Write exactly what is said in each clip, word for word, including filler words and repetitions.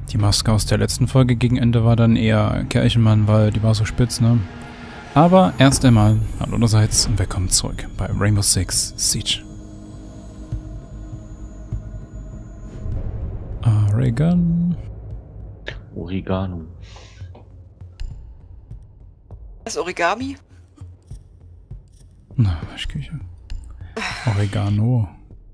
Die Maske aus der letzten Folge gegen Ende war dann eher Kirchenmann, weil die war so spitz, ne? Aber erst einmal, hallo allerseits und willkommen zurück bei Rainbow Six Siege. Oregon. Oregano. Das Origami? Na, Waschküche. Oregano.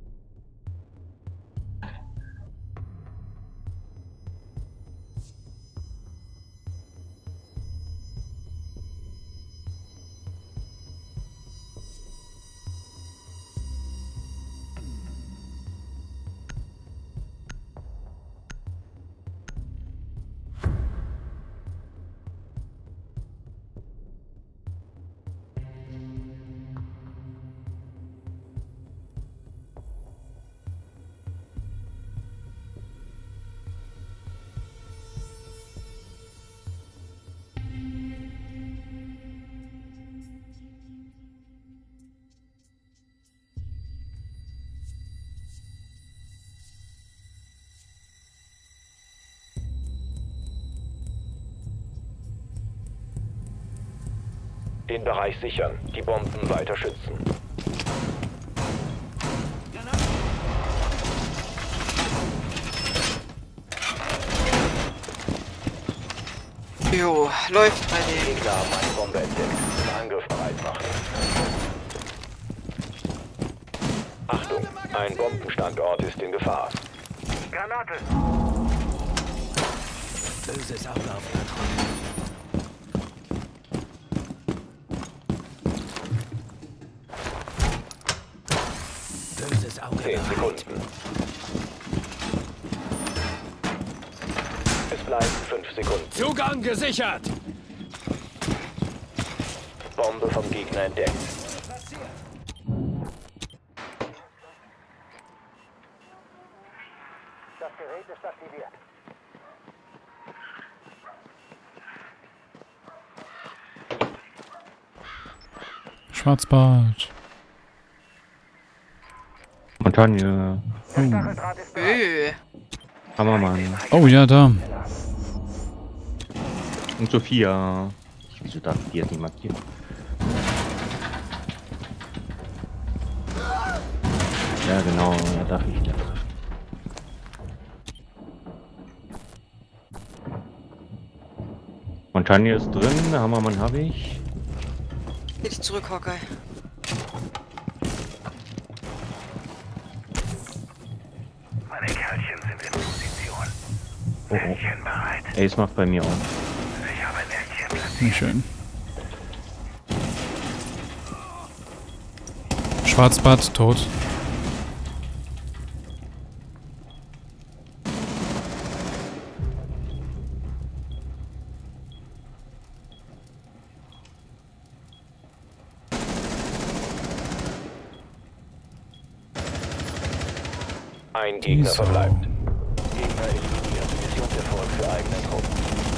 Den Bereich sichern, die Bomben weiter schützen. Jo, läuft bei denen. Gegner haben eine Bombe entdeckt. Angriff bereit machen. Achtung, ein Bombenstandort ist in Gefahr. Granate! Böses Ablaufkontrolle. Zehn Sekunden. Es bleiben fünf Sekunden. Zugang gesichert! Bombe vom Gegner entdeckt. Das Gerät ist aktiviert. Schwarzbart. Montagne. Oh. Öh. Hammermann. Oh ja, da. Und Sophia. Wieso darf ich die jetzt nicht markieren? Ja genau, da darf ich das. Montagne ist drin, Hammermann habe ich. Geh dich zurück, Hawkeye. Meine Kerlchen sind in Position. Oh, Männchen bereit. oh. Ace macht bei mir auch. Ich habe ein Männchen platziert. Nicht schön. Schwarzbart, tot. Ein Gegner Wieso? verbleibt. Gegner eliminiert. Missionserfolg für eigene Truppen.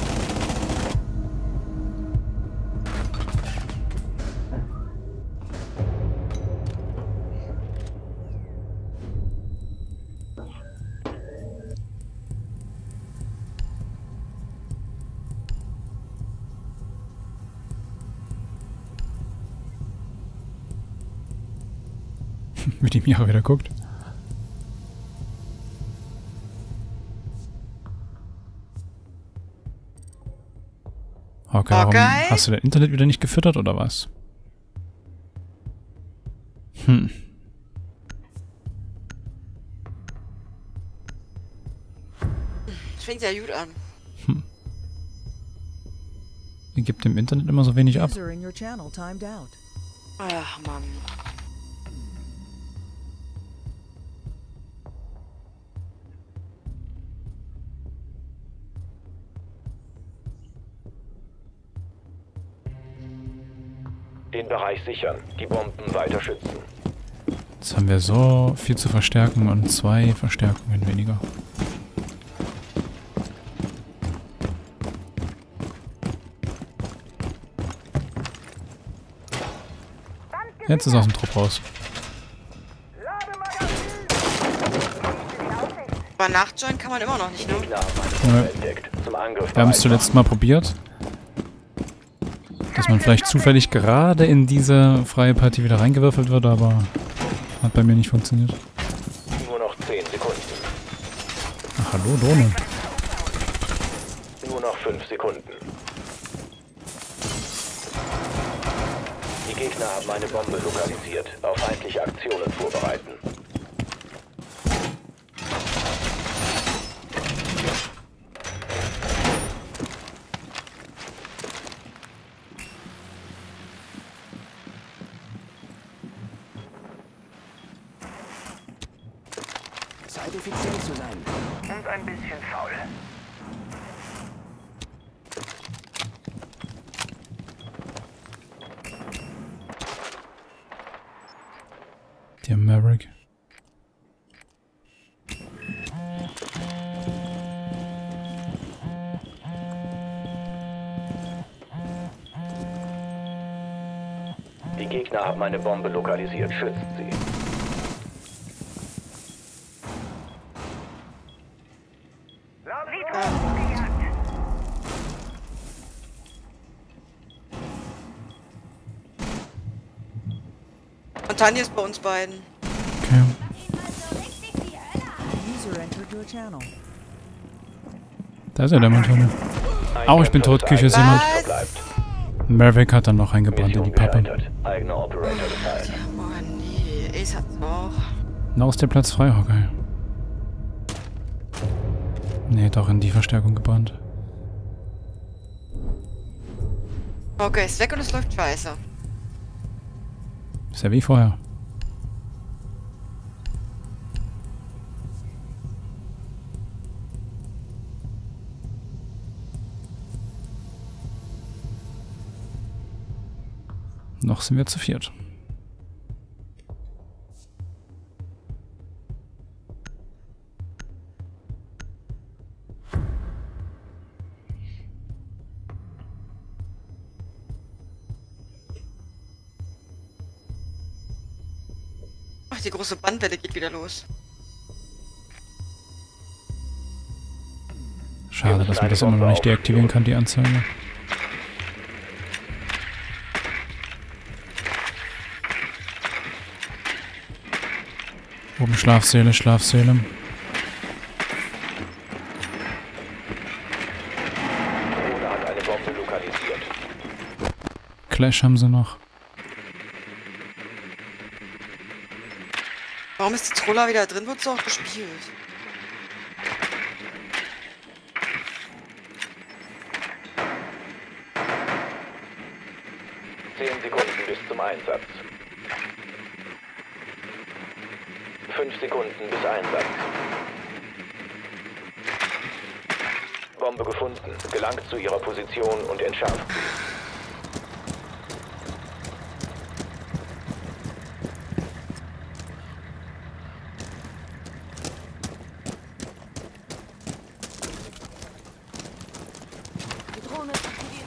Wie die Mira wieder guckt. Okay, warum Okay. hast du dein Internet wieder nicht gefüttert oder was? Hm. Das fängt ja gut an. Ihr gebt dem Internet immer so wenig ab. User in your channel timed out. Ach, Mann. Den Bereich sichern, die Bomben weiter schützen. Jetzt haben wir so viel zu verstärken und zwei Verstärkungen weniger. Jetzt ist aus dem Trupp raus. Aber nachjoinen kann man immer noch nicht, ne? Gegner haben eine Bombe entdeckt. Zum Angriff Wir haben es bereit zuletzt mal probiert. Dass man vielleicht zufällig gerade in diese freie Partie wieder reingewürfelt wird, aber hat bei mir nicht funktioniert. machen. Nur noch zehn Sekunden. Ach, hallo, Drohne. Nur noch fünf Sekunden. Die Gegner haben eine Bombe lokalisiert. Auf feindliche Aktionen vorbereiten. Seid effizient zu sein. Und ein bisschen faul. Der Maverick. Die Gegner haben eine Bombe lokalisiert. Schützt sie. Und Tanja ist bei uns beiden. Okay. User entered your channel. Da ist er, der Montana. Au, ich bin tot. Küche ist jemand. Was? Bleibt. Maverick hat dann noch eingebrannt in die Mission Pappe. gescheitert. Eigener Operator gefallen. Oh nee, Ace hat's auch. Noch ist der Platz frei, okay. Nee, doch in die Verstärkung gebrannt. Okay, ist weg und es läuft scheiße. Ist ja wie vorher. Noch sind wir zu viert. Ach, die große Bandwelle geht wieder los. Schade, dass man das immer noch nicht deaktivieren kann, die Anzeige. Oben Schlafsäle, Schlafsäle. Drohne hat eine Bombe lokalisiert. Clash haben sie noch. Warum ist die Troller wieder drin? Wird so auch gespielt. Zehn Sekunden bis zum Einsatz. Fünf Sekunden bis Einsatz. Bombe gefunden. Gelangt zu ihrer Position und entschärft sie. Die Drohne ist aktiviert.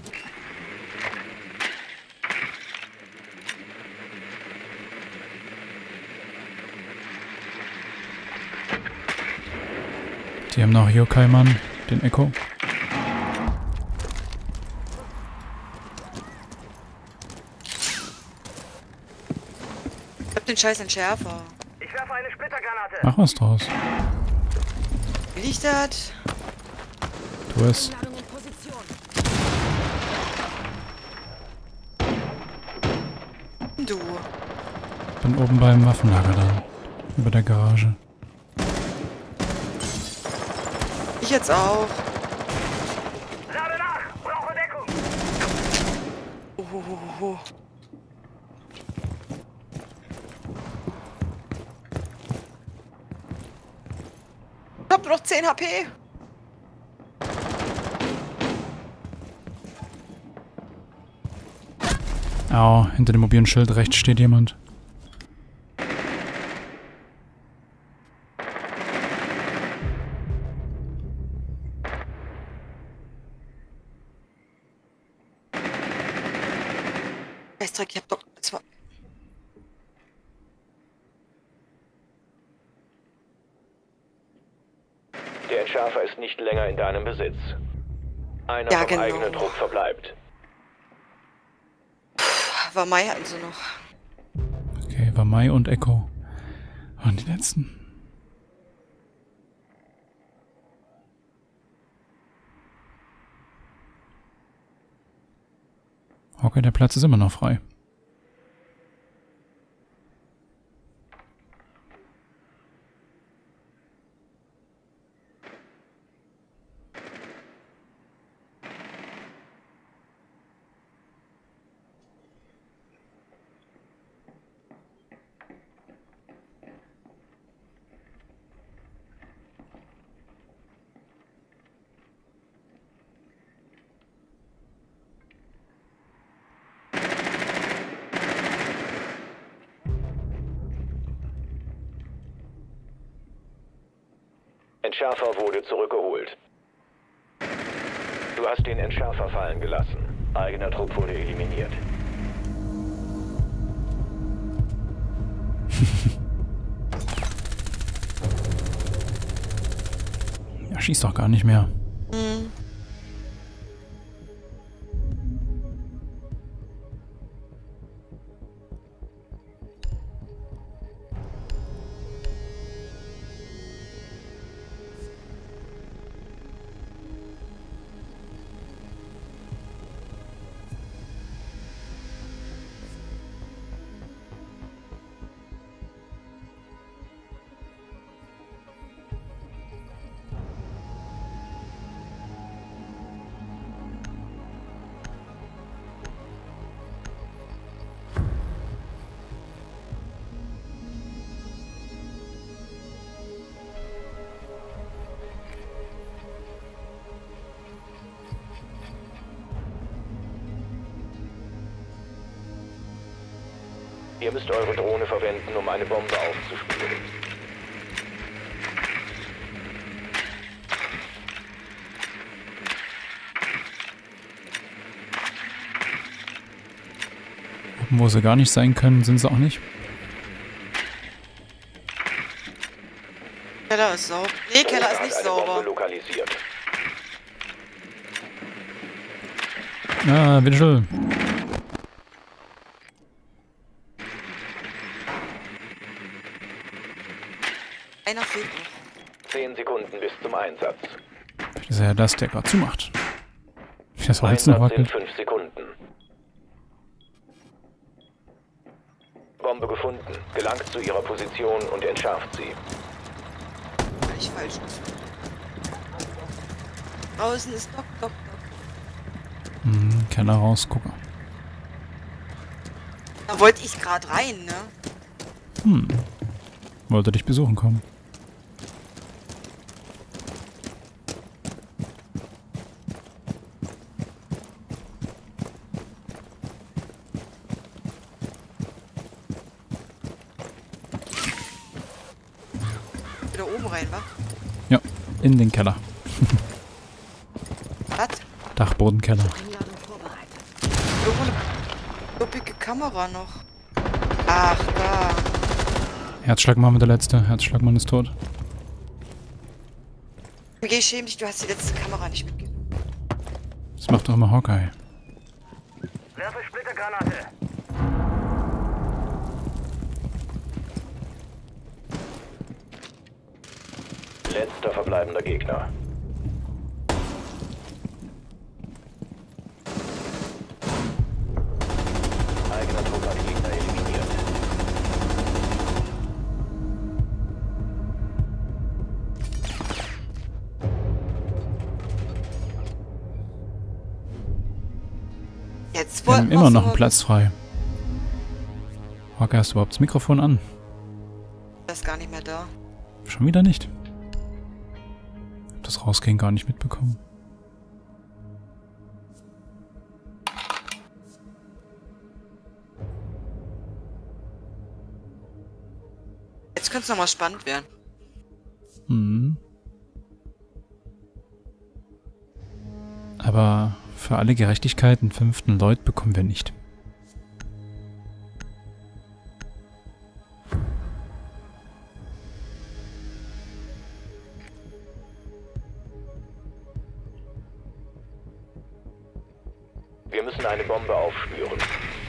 Die haben noch Yokai-Mann, den Echo. Ich hab den scheiß Entschärfer. Ich werfe eine Splittergranate. Mach was draus. Wie liegt das? Tu es. Ladung in Position. Du. Bin oben beim Waffenlager dann. Über der Garage. Ich jetzt auch. Lade nach! Brauche Deckung! Oh, oh, oh, oh. Ich hab nur noch zehn H P. Au, hinter dem mobilen Schild rechts steht jemand. Scheißdreck, ich hab doch... Das war... Entschärfer ist nicht länger in deinem Besitz. Einer Ja, vom genau. eigenen Trupp verbleibt. War Mai hatten sie noch. Okay, war Mai und Echo. Und die letzten. Okay, der Platz ist immer noch frei. Entschärfer wurde zurückgeholt. Du hast den Entschärfer fallen gelassen. Eigener Trupp wurde eliminiert. Ja, schießt doch gar nicht mehr. Hm. Ihr müsst eure Drohne verwenden, um eine Bombe aufzuspüren. Wo sie gar nicht sein können, sind sie auch nicht. Keller ist sauber. Nee, Keller ist Hat nicht eine Bombe sauber. lokalisiert. Ah, Vigil. Einer fehlt noch. Zehn Sekunden bis zum Einsatz. Das ist ja das, der gerade zumacht. Wie das Holz noch Einsatz in wackelt. fünf Sekunden. Bombe gefunden. Gelangt zu ihrer Position und entschärft sie. Völlig falsch. Draußen ist Doc, Doc, Doc. Hm, Keller raus, gucke. Da wollte ich gerade rein, ne? Hm. Wollte dich besuchen kommen. Wieder oben rein, wa? Ja, in den Keller. Was? Dachbodenkeller. Einladung vorbereitet. Irgendwo eine üppige Kamera noch. Ach, da. Herzschlagmann mit der letzte. Herzschlagmann ist tot. Geh, schäm dich, du hast die letzte Kamera nicht mitgenommen. Das macht doch immer Hawkeye. Werfe Splittergranate. Letzter verbleibender Gegner. Eigener Trupp hat Gegner eliminiert. Jetzt Wir haben wollten immer wir's noch aber- einen Platz frei. Hawkeye, hast du überhaupt das Mikrofon an? Das ist gar nicht mehr da. Schon wieder nicht. Hab das Rausgehen gar nicht mitbekommen. Jetzt könnte es nochmal spannend werden. Hm. Aber für alle Gerechtigkeit einen fünften Lloyd bekommen wir nicht. Wir müssen eine Bombe aufspüren.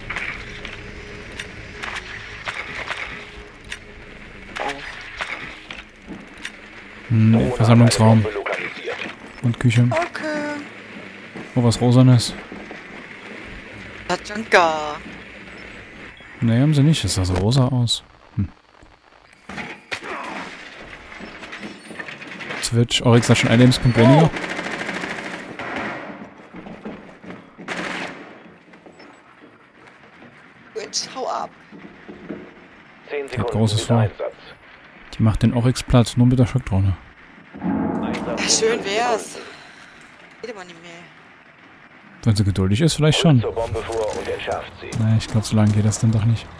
Hm, Versammlungsraum Bombe lokalisiert. und Küche. Okay. Oh, was Rosanes. Tatschanka. Nee, haben sie nicht. Das sah so rosa aus. Hm. Switch. Oryx hat schon einen Lebenspunkt weniger. Gut, hau ab. Zehn Der Sekunden große bis vor. Einsatz. Die macht den Oryx platt, nur mit der Schockdrohne. Einsatz Ja, schön wär's. Geht aber nicht mehr. Wenn sie geduldig ist, vielleicht Rückt schon. zur Bombe vor und entschärft sie. Naja, ich glaube, so lange geht das dann doch nicht.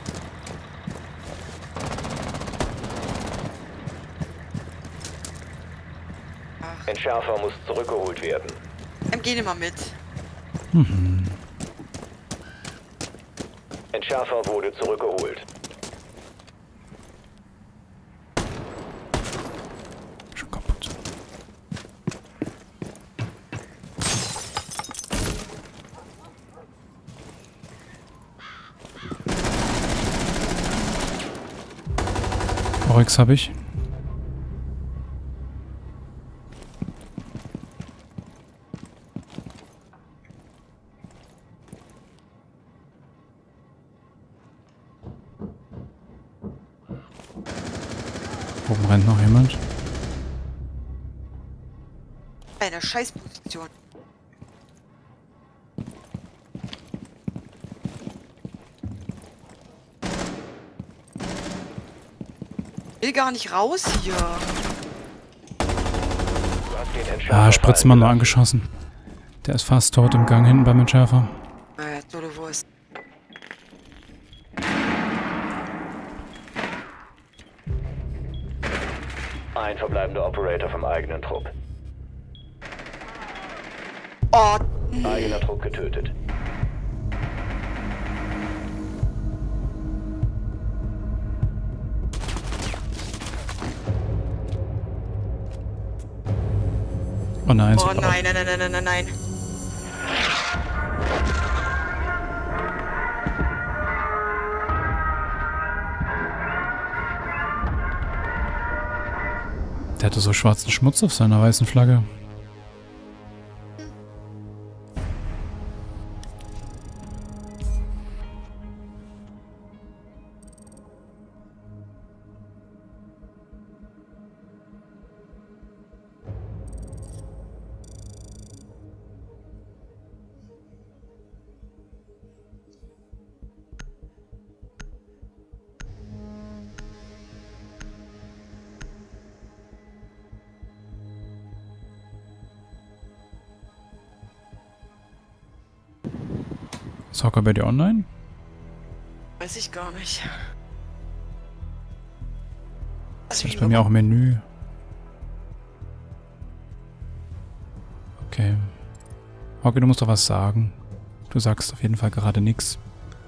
Entschärfer muss zurückgeholt werden. Ähm, geh nicht mal mit. Mhm. Entschärfer wurde zurückgeholt. Schon kaputt. Oryx habe ich. Oben rennt noch jemand. Eine Scheißposition. Will gar nicht raus hier. Du hast den Entschärfer Ah, Spritzmann nur fallen angeschossen. Der ist fast tot im Gang hinten beim Entschärfer. Äh, tolle Wurst. gelassen. Ein verbleibender Operator vom eigenen Trupp. Oh, Eigener Trupp getötet. Oh nein, oh so nein, nein, nein, nein, nein, nein, nein. Der hatte so schwarzen Schmutz auf seiner weißen Flagge. Soccer bei dir online? Weiß ich gar nicht. Das ist bei mir auch im Menü. Okay. Hauke, du musst doch was sagen. Du sagst auf jeden Fall gerade nichts.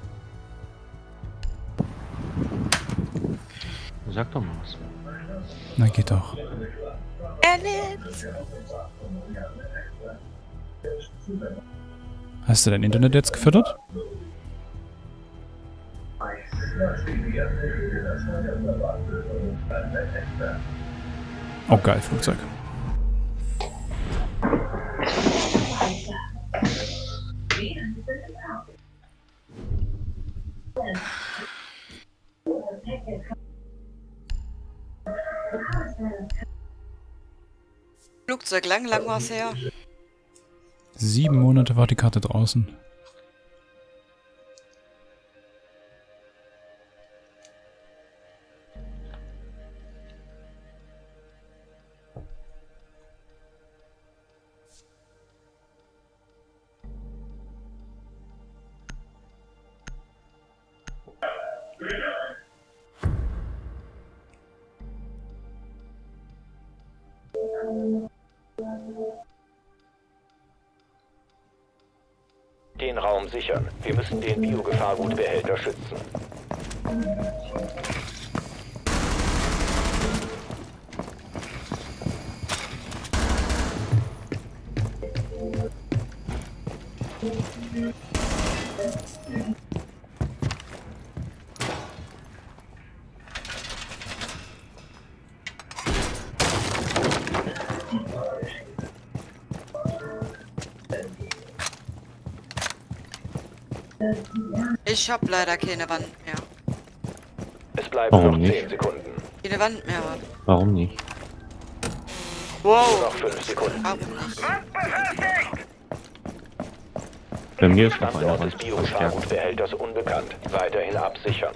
Sag doch mal was. Na, geht doch. Alice! Hast du dein Internet jetzt gefüttert? Oh geil, Flugzeug. Flugzeug, lang, lang war's her. Sieben Monate war die Karte draußen. Den Raum sichern. Wir müssen den Biogefahrgutbehälter schützen. Ich hab leider keine Wand mehr. Es bleiben Warum noch nicht? zehn Sekunden. Keine Wand mehr. Warum nicht? Nur Wow. noch fünf Sekunden. Warum nicht? Bei mir ist noch einer Standort Wand des verstärkt. Biogefahrgutbehälters unbekannt. Weiterhin absichern.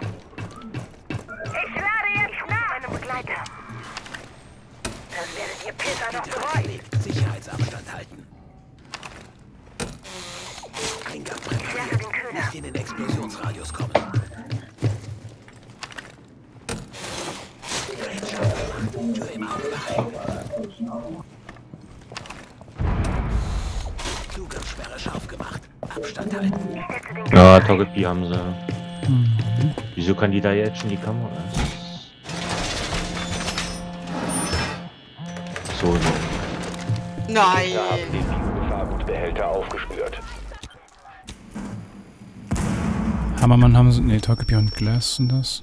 Ich lade jetzt nach einem Begleiter. Das werdet ihr Pisser noch bereuen. Sicherheitsabstand halten. Eingang Werfe den Köder. nicht in den Explosionsradius kommen. Tür im Auge behalten. Zugangssperre scharf gemacht. Abstand halten. Ja, Togepi haben sie. Wieso kann die da jetzt schon die Kamera? So, so. Nein. Wir haben den Biogefahrgutbehälter aufgespürt. Hammermann haben sie. Ne, Togepi und Glass sind das.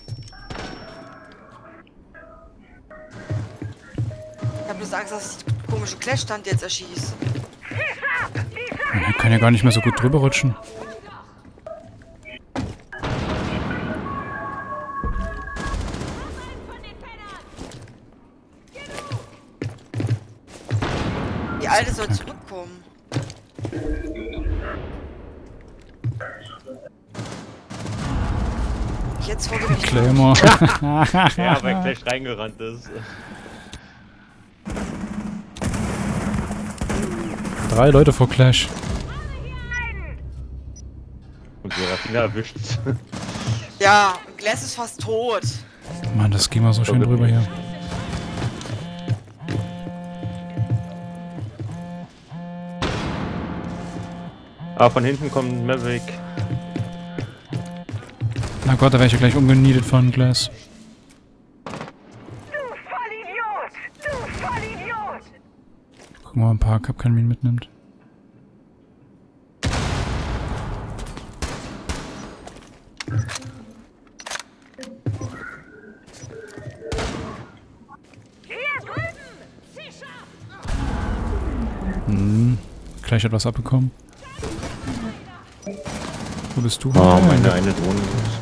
Ich hab bloß Angst, dass ich die komische Clash-Stand jetzt erschieße. Er kann ja gar nicht mehr so gut drüber rutschen. Die Alte soll zurückkommen. Jetzt wurde mich Claymore. Ja, weil gleich reingerannt ist. Drei Leute vor Clash. Und Serafina erwischt. Ja, und Glass ist fast tot. Mann, das ging mal so schön drüber hier. Ah, von hinten kommt Maverick. Na Gott, da wäre ich ja gleich umgenietet von Glass. Du Vollidiot! Du Vollidiot! Gucken wir mal, ein paar Kapkanmin mitnimmt. Hier drüben! Sicher! Hm, gleich etwas abbekommen. Wo bist du? Oh, meine Ende. eine Drohne ist.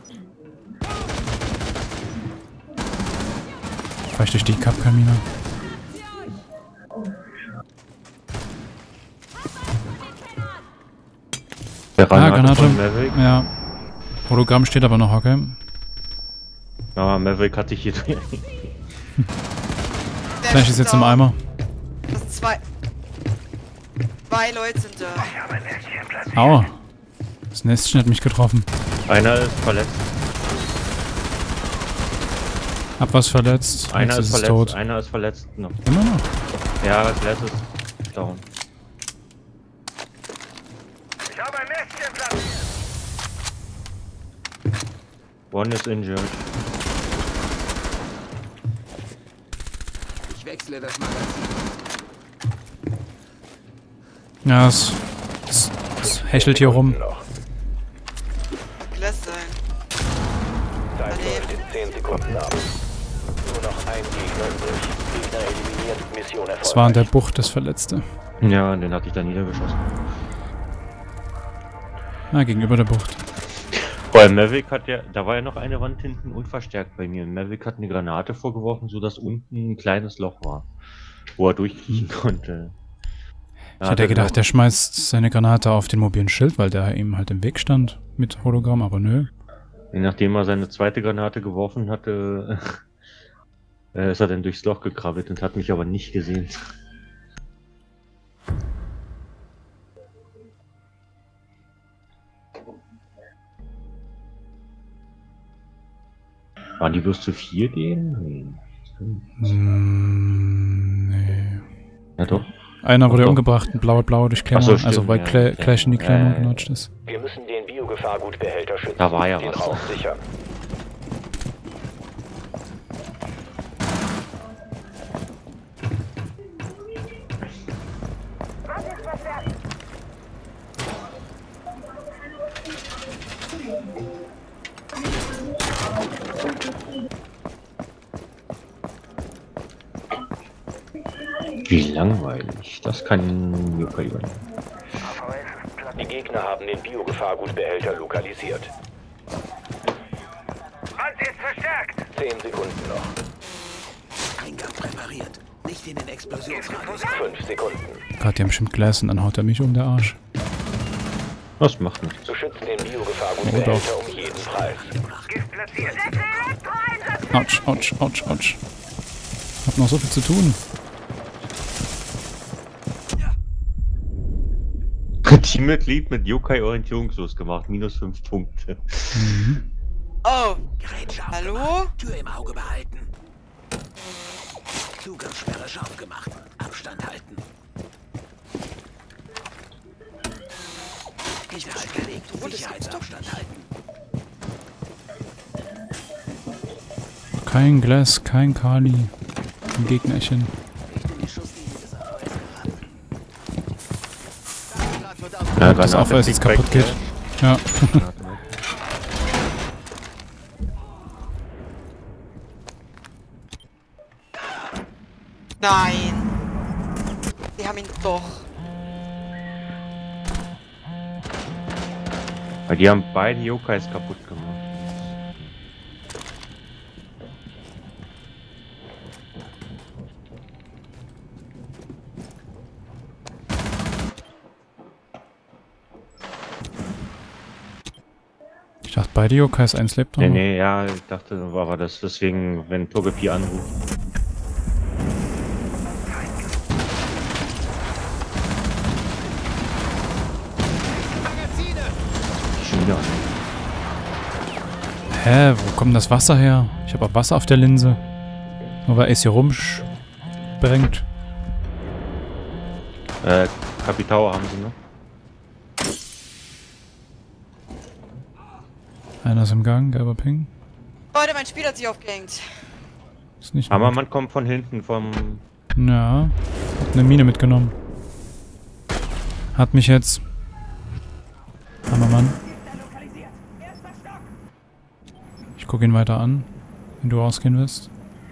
Fahr ich durch die Kapkamine. Der Ah, Granate Granate. von Maverick. Ja. Hologramm steht aber noch, okay. Aber Maverick hat sich hier drin. Der Gleich ist jetzt im Eimer. Das sind zwei. Zwei Leute sind da. Aua. Das Nestchen hat mich getroffen. Einer ist verletzt. Hab was verletzt. Einer Jetzt ist ist es verletzt. tot. Einer ist verletzt. Noch. Immer noch. Ja, das letzte ist down. Ich habe ein Nestchen platziert. One is injured. Ich wechsle das Magazin. Ja, es, es, es hechelt hier rum. Noch. Glass sein. Zeit Daneben. läuft in zehn Sekunden ab. Nur noch ein Gegner übrig. Gegner eliminiert. Mission erfolgreich. Es war in der Bucht das Verletzte. Ja, den hatte ich da niedergeschossen. Ah, gegenüber der Bucht. Vor allem Maverick hat ja, da war ja noch eine Wand hinten unverstärkt bei mir. Maverick hat eine Granate vorgeworfen, sodass unten ein kleines Loch war, wo er durchkriechen konnte. Ich hätte ja gedacht, der schmeißt seine Granate auf den mobilen Schild, weil der ihm halt im Weg stand mit Hologramm, aber nö. Nachdem er seine zweite Granate geworfen hatte, äh, ist er dann durchs Loch gekrabbelt und hat mich aber nicht gesehen. Waren die bloß zu vier gehen? Nee. Hm, nee. Ja doch. Einer wurde Ach doch. umgebracht, ein blauer Blau durch Claymore, Ach so, also stimmt, weil ja, Cla ja. Clash in die Claymore Ja, ja, ja. genatscht ist. Wir müssen den Biogefahrgutbehälter schützen. Da war ja den was. Raum sichern. Wie langweilig. Das kann Yokai übernehmen. Die Gegner haben den Biogefahrgutbehälter lokalisiert. Front ist verstärkt. Zehn Sekunden noch. Eingang präpariert. Nicht in den Explosionsradius. Fünf Sekunden. Gott, die haben bestimmt Glas und dann haut er mich um der Arsch. Das macht nichts. Zu schützen den Biogefahrgutbehälter um jeden Preis. Gift platziert. Elektroeinsatz. Autsch, autsch, autsch, autsch. Hab noch so viel zu tun. Teammitglied mit Yokai orientierungslos gemacht. Minus fünf Punkte. Mhm. Oh, Gerät scharf hallo? gemacht. Tür im Auge behalten. Zugangssperre scharf gemacht. Abstand halten. Sicherheit gelegt. Oh, das Sicherheitsabstand halten. Kein Glas, kein Kali. Ein Gegnerchen. Nicht in die Schusslinie des Abweis geraten. Ja, das auch, weil es jetzt kaputt geht. Ja. Nein. Die haben ihn doch. Weil die haben beide Yokais kaputt gemacht. Ich dachte, beide Yokais, eins lebt noch. Nee, nee, ja, ich dachte, war das deswegen, wenn Togepi anruft. Schon wieder. Hä, wo kommt das Wasser her? Ich habe auch Wasser auf der Linse. Nur weil es hier rumsprengt. Äh, Kapitao haben sie noch. Einer ist im Gang, gelber Ping. Leute, mein Spiel hat sich aufgehängt. Ist nicht Aber gut. man kommt von hinten vom... Ja, hat eine Mine mitgenommen. Hat mich jetzt. Hammermann. Ich gucke ihn weiter an, wenn du rausgehen willst.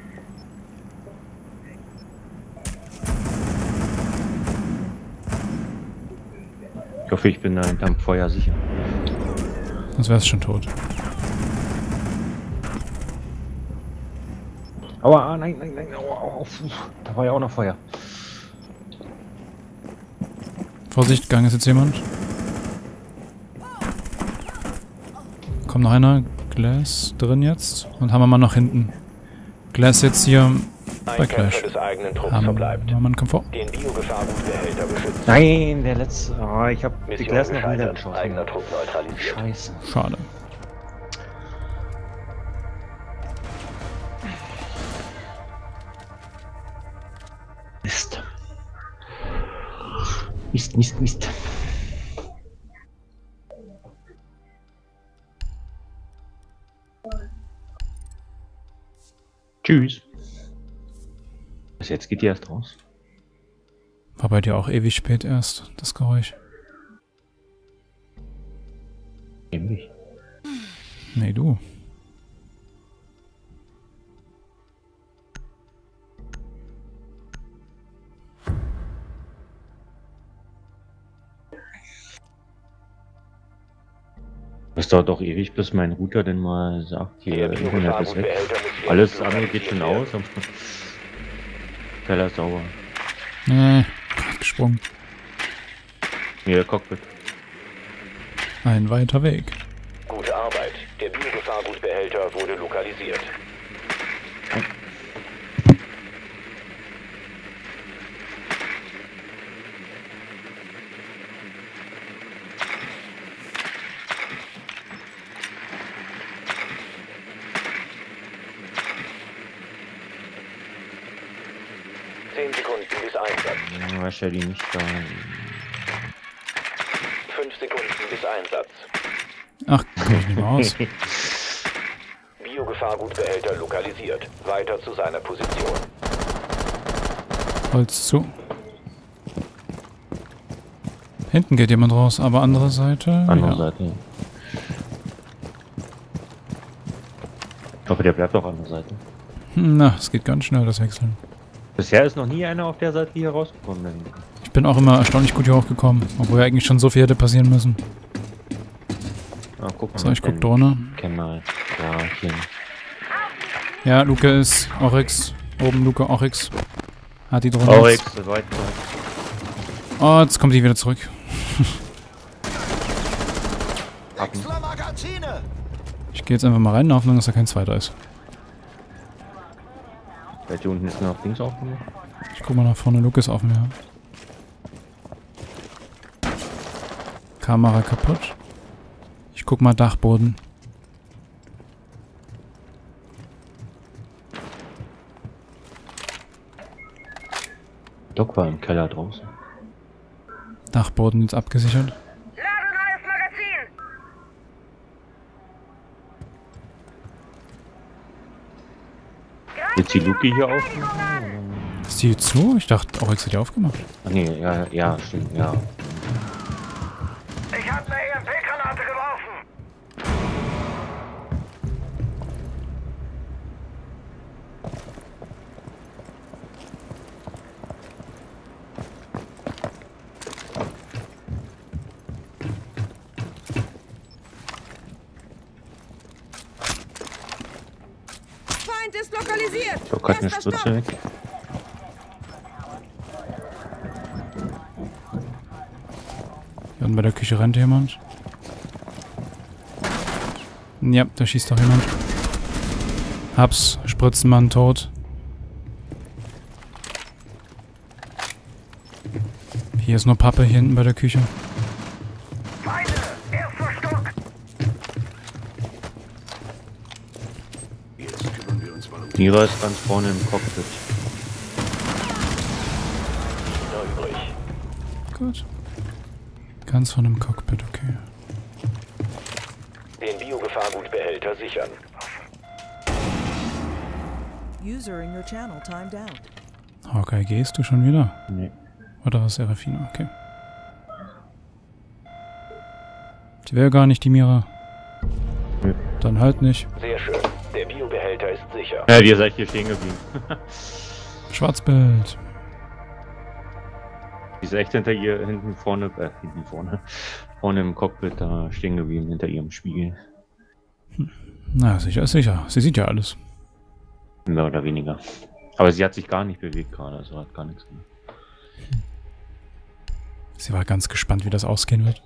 Ich hoffe, ich bin da hinterm Feuer sicher. Sonst wär's schon tot. Aua, ah, nein, nein, nein, aua, aua, puh, da war ja auch noch Feuer. Vorsicht, Gang ist jetzt jemand. Kommt noch einer. Glass drin jetzt. Und Hammermann noch hinten. Glass jetzt hier bei Ein Clash. Kämpfer des eigenen Trupps verbleibt. Hammermann kommt vor. Den Biogefahrgutbehälter beschützen. Nein, der letzte... Oh, ich hab die Mission Glas noch gescheitert. niedergeschossen. Eigener Trupp neutralisiert. Scheiße. Schade. Mist. Mist, Mist, Mist. Tschüss. Was jetzt geht die erst raus? War bei dir auch ewig spät erst, das Geräusch. Nämlich. Nee, du. Das dauert doch ewig, bis mein Router denn mal sagt, hier, Der Internet ist weg. Biogefahrgutbehälter muss Alles jetzt andere geht schon aus. Keller ist sauber. Nee, grad gesprungen. Hier, Cockpit. Ein weiter Weg. Gute Arbeit. Der Biogefahrgutbehälter wurde lokalisiert. Zehn Sekunden bis Einsatz. Ja, weiß ja die nicht da. Fünf Sekunden bis Einsatz. Ach, komm ich nicht mehr aus. Biogefahrgutbehälter lokalisiert. Weiter zu seiner Position. Holz zu. Hinten geht jemand raus, aber andere Seite. Andere ja. Seite. Ich hoffe, der bleibt auch an der Seite. Hm, na, es geht ganz schnell, das Wechseln. Bisher ist noch nie einer auf der Seite hier rausgekommen. Da hinten. Ich bin auch immer erstaunlich gut hier hochgekommen, obwohl eigentlich schon so viel hätte passieren müssen. Ah, guck mal. So, ich guck Drohne. Kenn mal. Ja, hier. Ja, Luke ist Oryx. Oben Luke, Oryx. Hat die Drohne. Oryx, weit, weit. Oh, jetzt kommt die wieder zurück. Ich gehe jetzt einfach mal rein, in der Hoffnung, dass da kein zweiter ist. Vielleicht hier unten ist noch links aufgemacht. Ich guck mal nach vorne, Luke ist offen, ja. Kamera kaputt. Ich guck mal Dachboden. Doc war im Keller draußen. Dachboden jetzt abgesichert. Lade neues Magazin! Jetzt die Luke hier auf? Ist die zu? Ich dachte, Oryx hat die aufgemacht. Ach nee, ja, ja, stimmt, ja. Ich habe eine E M P-Granate geworfen! Feind ist lokalisiert. Doc hat eine Erster Spritze Stock. weg. Hier unten bei der Küche rennt jemand. Ja, da schießt doch jemand. Hab's, Spritzenmann tot. Hier ist nur Pappe, hier hinten bei der Küche. Feinde! Erster Stock! Nira ist ganz vorne im Cockpit. Noch übrig. Gut. Ganz von dem Cockpit, okay. Den Biogefahrgutbehälter sichern. User in your channel timed out. Hawkeye, gehst du schon wieder? Nee. Oder was, Serafina? Okay. Die wäre gar nicht die Mira. Nö. Dann halt nicht. Sehr schön. Der Biobehälter ist sicher. Ja, ihr seid hier stehen geblieben. Schwarzbild. Die ist echt hinter ihr, hinten vorne, äh, hinten vorne, vorne im Cockpit da stehen geblieben, hinter ihrem Spiegel. Na, sicher ist sicher. Sie sieht ja alles. Mehr oder weniger. Aber sie hat sich gar nicht bewegt gerade, also hat gar nichts gemacht. Sie war ganz gespannt, wie das ausgehen wird.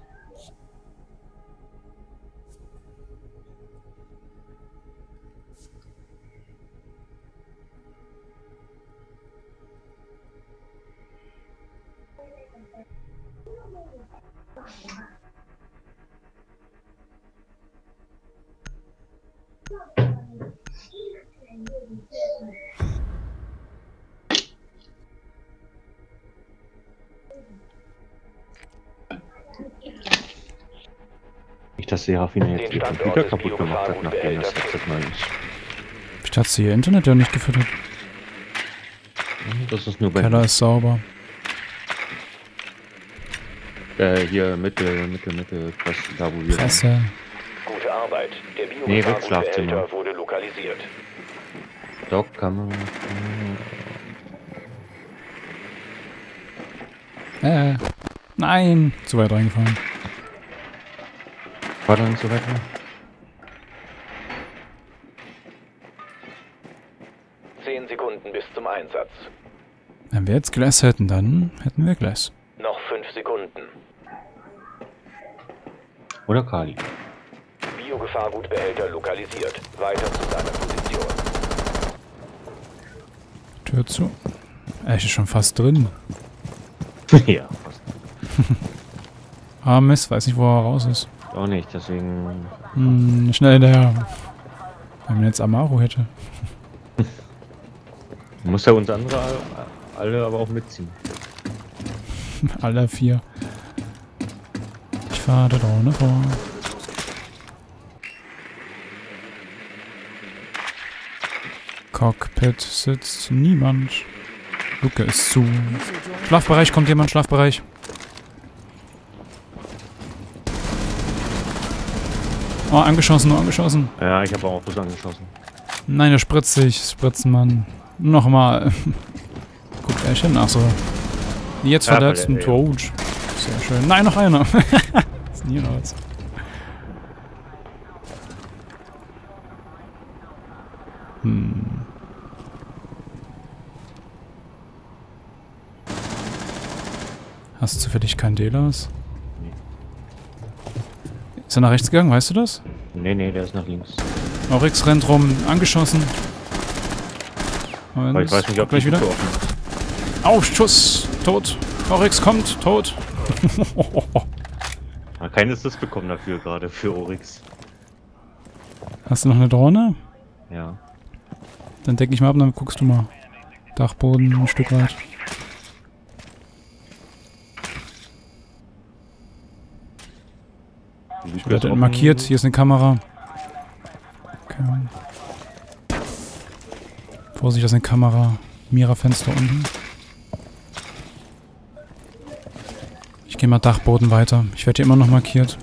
Nicht, dass Serafina jetzt Den ihr Standort Computer des kaputt gemacht hat, nachdem das Biogefahrgutbehälters Headset neu ist. Ich dachte, sie ihr Internet ja nicht gefüttert. Das ist nur bei Keller ist sauber. äh, hier Mitte, Mitte, Mitte, was da wo wir Fresse. Gute Arbeit. Der Nee, wird Schlafzimmer. Biogefahrgutbehälter wurde lokalisiert. Doc, Kamera. Äh. Nein. Zu weit reingefahren. War da nicht so weit? Zehn Sekunden bis zum Einsatz. Wenn wir jetzt Glass hätten, dann hätten wir Glass. Noch fünf Sekunden. Oder Kali. Biogefahrgutbehälter lokalisiert. Weiter zu seiner Position. Tür zu. Er ist schon fast drin. Ja, fast. Ah, Mist, weiß nicht, wo er raus ist. Auch nicht, deswegen. Hm, schnell hinterher. Wenn man jetzt Amaru hätte. Muss ja uns andere alle aber auch mitziehen. Alle vier. Ich fahre der Drohne vor. Cockpit sitzt niemand. Luke ist zu. Schlafbereich, kommt jemand, Schlafbereich. Oh, angeschossen, nur angeschossen. Ja, ich habe auch bloß angeschossen. Nein, er spritzt sich, Spritzenmann. Nochmal. Wer ist denn? Achso. Jetzt Ja, verletzt weil und der- tot. Sehr schön. Nein, noch einer. Das ist nie was. Hm. Hast du zufällig keinen Delas? Ist er nach rechts gegangen, weißt du das? Nee, nee, der ist nach links. Oryx rennt rum, angeschossen. Und Aber ich weiß nicht, ob gleich die wieder. Tür offen ist. Aufschuss! Tot! Oryx kommt! Tot! Man hat keinen Assist bekommen dafür, gerade für Oryx. Hast du noch eine Drohne? Ja. Dann deck ich mal ab, dann guckst du mal. Dachboden ein Stück weit. Die Wird markiert, hier ist eine Kamera. Okay. Vorsicht, das ist eine Kamera. Mira-Fenster unten. Ich gehe mal Dachboden weiter. Ich werde hier immer noch markiert.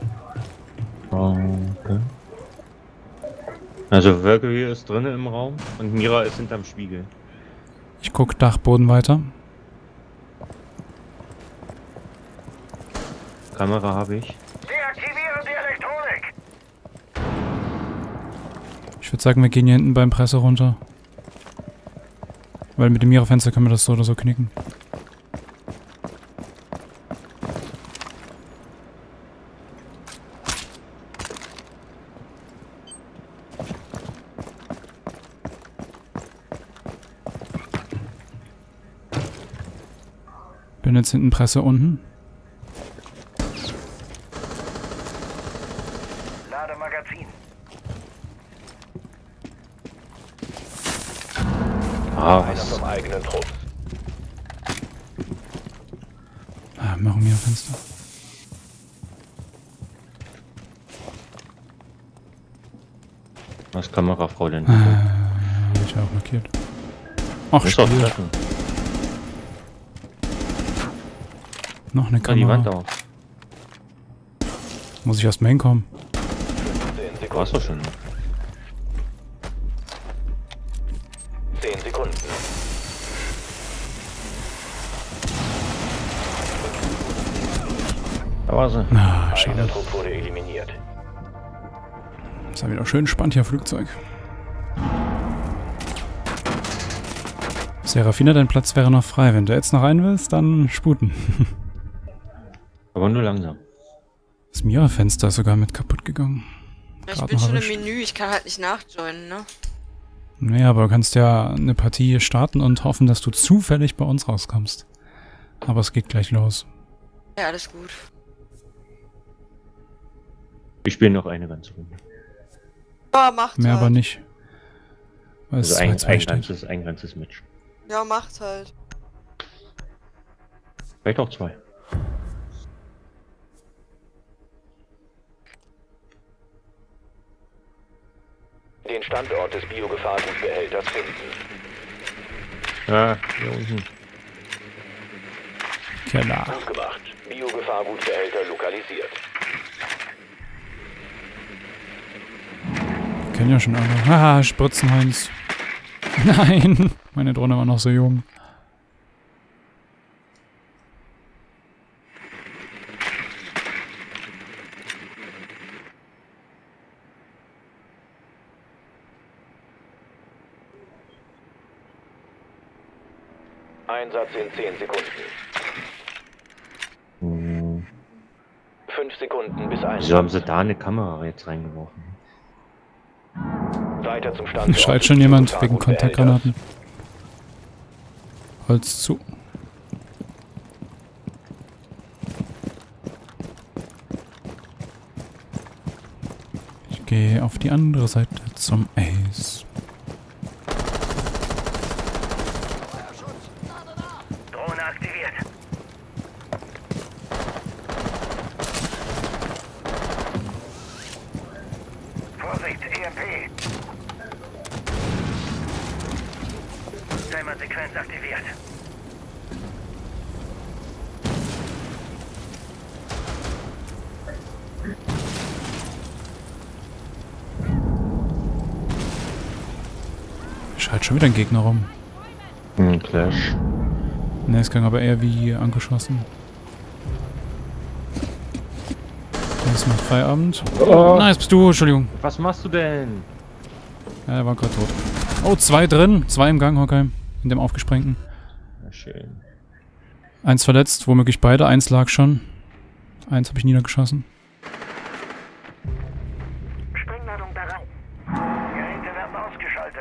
Okay. Also Valkyrie ist drinnen im Raum und Mira ist hinterm Spiegel. Ich gucke Dachboden weiter. Kamera habe ich. Deaktivieren die Elektronik! Ich würde sagen, wir gehen hier hinten beim Presse runter. Weil mit dem Mira-Fenster können wir das so oder so knicken. Bin jetzt hinten Presse unten. Lade Magazin. Ah, Einer was? vom eigenen Trupp. Ah, mach um Mira-Fenster. Was Kamerafrau denn? Ah, ich war auch markiert. Ach, Ist doch Spiel. treffen. Noch eine Ah, die Wand Kamera. auf. Muss ich erst mal hinkommen. zehn Warst du Sekunden. schon? zehn Sekunden. Da war sie. Ah, Eigener schade. Trupp wurde eliminiert. Ist ja wieder schön spannend hier, Flugzeug. Serafina, dein Platz wäre noch frei. Wenn du jetzt noch rein willst, dann sputen. Aber nur langsam. Das Mira-Fenster ist sogar mit kaputt gegangen. Ja, ich Grad bin noch schon im erwischt. Menü, ich kann halt nicht nachjoinen, ne? Naja, aber du kannst ja eine Partie starten und hoffen, dass du zufällig bei uns rauskommst. Aber es geht gleich los. Ja, alles gut. Wir spielen noch eine ganze Runde. Ja, macht Mehr halt. aber nicht. Weil es Also ein, zwei zwei ein, steht. ganzes, ein ganzes Match. Ja, macht halt. Vielleicht auch zwei. Den Standort des Biogefahrgutbehälters finden. Ja, hier unten. Keller. Gut gemacht. Biogefahrgutbehälter lokalisiert. Kennen ja schon alle. Haha, Spritzenheinz. Nein, meine Drohne war noch so jung. Einsatz in zehn Sekunden. Hm. fünf Sekunden bis Einsatz. Wieso haben sie da eine Kamera jetzt reingeworfen? Weiter zum Standort. Schreit des schon jemand wegen Biogefahrgutbehälters. Kontaktgranaten. Holz zu. Ich gehe auf die andere Seite zum Ace. Drohne aktiviert. Vorsicht, E M P. Timer-Sequenz aktiviert. Schreit schon wieder ein Gegner rum. Hm, Clash. Ne, es klang aber eher wie angeschossen. Das macht Feierabend. Oh. Nice, bist du, Entschuldigung. Was machst du denn? Ja, er war gerade tot. Oh, zwei drin. Zwei im Gang, Hawkeye. In dem aufgesprengten. Na schön. Eins verletzt, womöglich beide. Eins lag schon. Eins habe ich niedergeschossen. Sprengladung bereit. Geräte werden ausgeschaltet.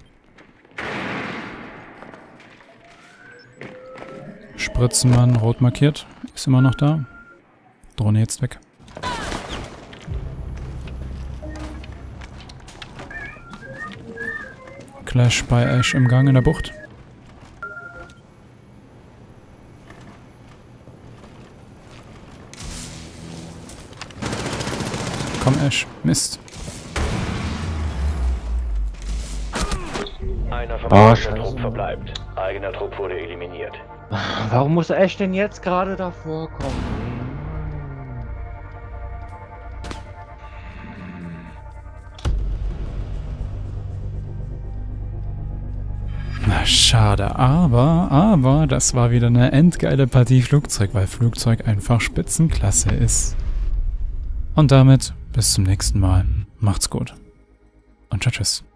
Spritzenmann, rot markiert. Ist immer noch da. Drohne jetzt weg. Clash bei Ash im Gang in der Bucht. Komm, Ash. Mist. Einer von Oh, eigener scheiße. Trupp verbleibt. Eigener Trupp wurde eliminiert. Warum muss Ash denn jetzt gerade davor kommen? Na, schade. Aber, aber, das war wieder eine endgeile Partie Flugzeug, weil Flugzeug einfach Spitzenklasse ist. Und damit bis zum nächsten Mal. Macht's gut. Und tschüss.